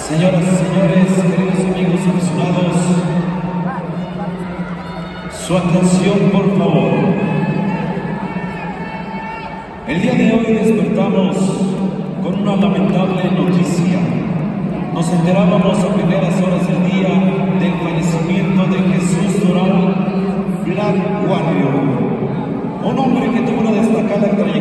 Señoras y señores, queridos amigos aficionados, su atención por favor. El día de hoy despertamos con una lamentable noticia. Nos enterábamos a primeras horas del día del fallecimiento de Jesús Doral Black Warrior, un hombre que tuvo una destacada trayectoria